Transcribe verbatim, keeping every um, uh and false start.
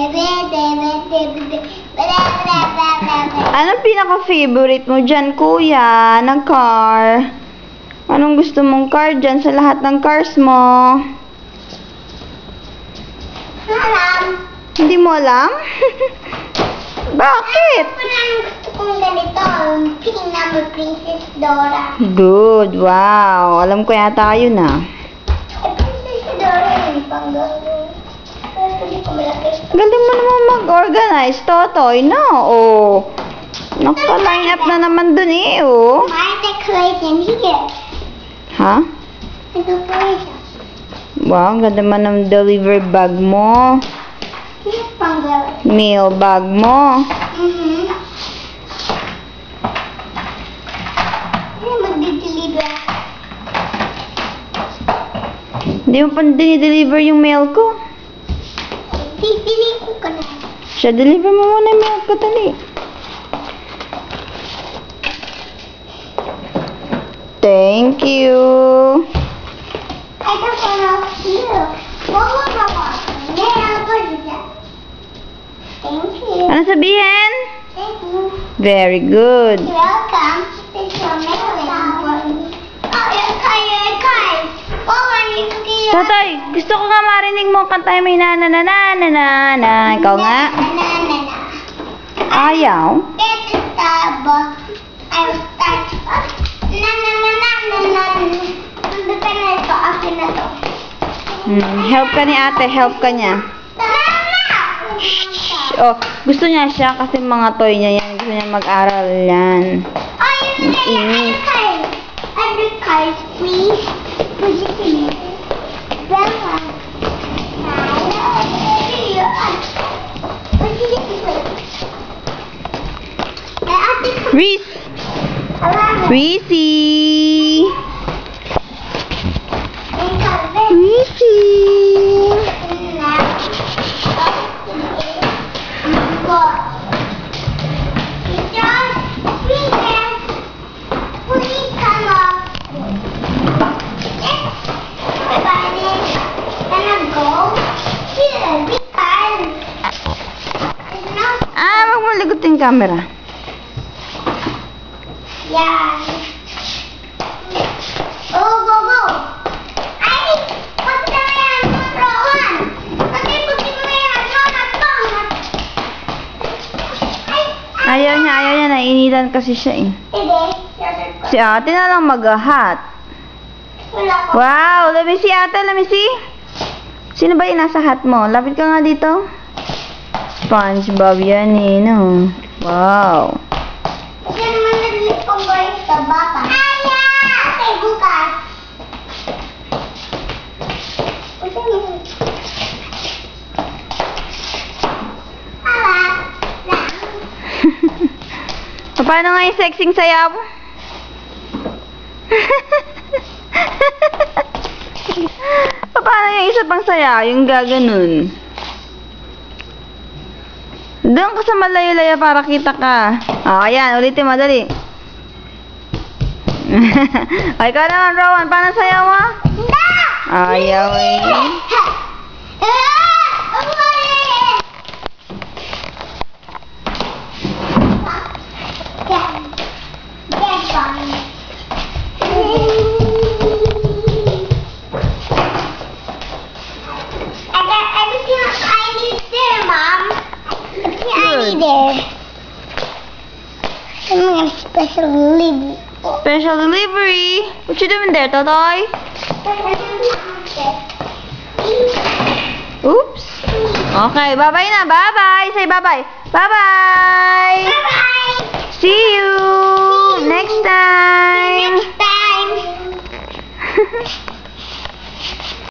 Anong pinaka-favorite mo dyan, kuya, ng car? Anong gusto mong car dyan sa lahat ng cars mo? Alam. Hindi mo alam? Bakit? Gusto kong ganito. Pink na mo, Princess Dora. Good, wow. Alam ko yata yun ah. Ay, Princess Dora yun. Pang gano'n. Hindi ko malaki. Galing mo naman mag-organize, Totoy, no? Oh. Naka-line up na naman dun eh, oh. My decoration here. Ha? Decoration. Wow, ang ganda man ng delivery bag mo. Here's pang gano'n. Mail bag mo. Mm-hmm. Ano mag-deliver? Hindi mo pa dinideliver yung mail ko. Pipili ko ka na. Siya, deliver mo muna yung mail ko, tali. Thank you. I don't want to you. What was I watching? Yeah, I'll go to that. Thank you. Ano sabihin? Thank you. Very good. You're welcome. This is your mailing for me. Oh, you're kind, you're kind. Oh, I need to get your... Totoy, gusto ko nga marinig mo kantay may na na na na na na na. Ikaw nga? Na, na, na, na. Ayaw? This is the book. I will start. Na, na, na, na, na, na. Nandito na ito. Akin na to. Hmm, help ka ni ate, help ka niya. Shh. Oh, gusto niya siya kasi mga toy niya yan. Gusto niya mag-aral yan. Oh, you say Mm. other card. Other cards, please. Put it in here. That one. Reese! Reese! Reese! Ah, wag mo ligutin yung camera. Yeah. Oh, go, go. Ay, pag na yan, Rowan. Kasi pag di mo na yan, no, not to, not. Ay, ay. Ayaw niya, ayaw niya. Nainitan kasi siya eh. Hindi. Si ate na lang mag-hat. Wala ko. Wow, let me see ate, let me see. Sino ba yung nasa hat mo? Lapit ka nga dito. SpongeBob yan eh, no? Wow. Kasi naman naglipong ko yung sa bata. Aya! Okay, bukas. Kasi naman. Hala. Lang. Paano nga yung sexing sayaw? Paano yung isa pang sayaw? Yung gaganon. Doon ka sa malayo-layo para kita ka. Ah, ayan. Ulitin mo, dali. Ay, ikaw naman, Rowan. Paano sayaw mo? Hindi! Ayaw eh. I got everything I need there, Mom. Everything I need there. I'm gonna special delivery. Special delivery. What you doing there, Totoy? Oops. Okay, bye-bye na. Bye-bye. Say bye-bye. Bye-bye.